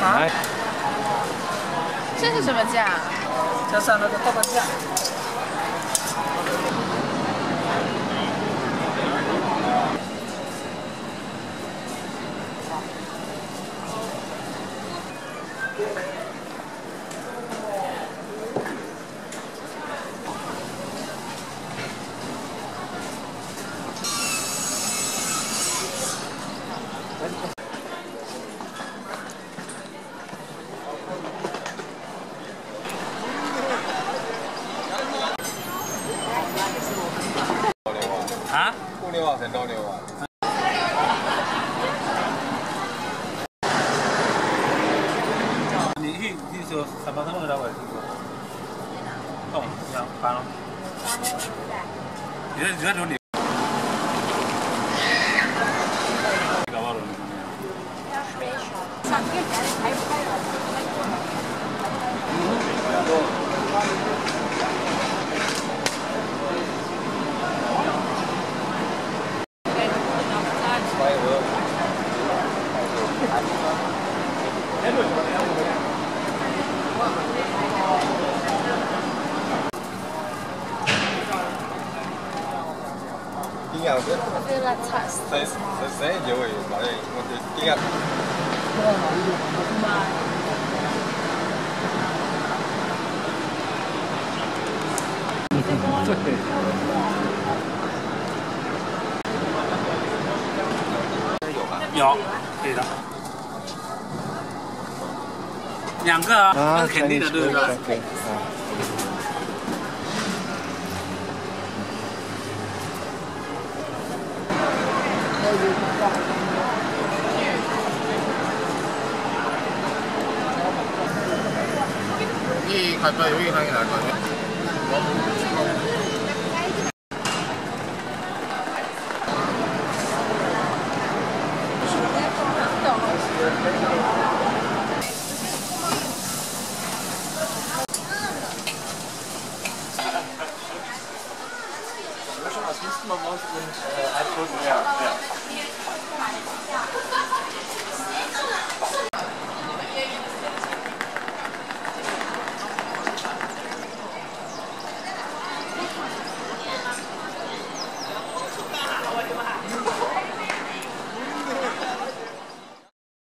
啊？ 这是什么酱？ 加上那个豆瓣酱。啊？过年哇，很多年哇。你说什么东西来玩？动，这样翻了。你在哪里？搞不好了。I feel like touch. Saya jauh ya, makanya ingat.有，可以的。2个啊，那是肯定的，对不对？이 갈까 여기 향이 날 거예요?